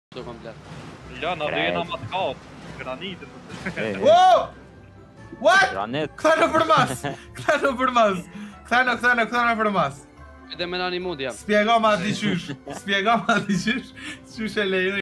Så komplet. Ljöna, du är en amatör. Granit. Wow! What? Granit. Kto për mas? Kto për mas? Kto për mas? Edhe me nani mund jam. Spjegom atë diqysh. Spjegom atë diqysh. Qysh e lejoj.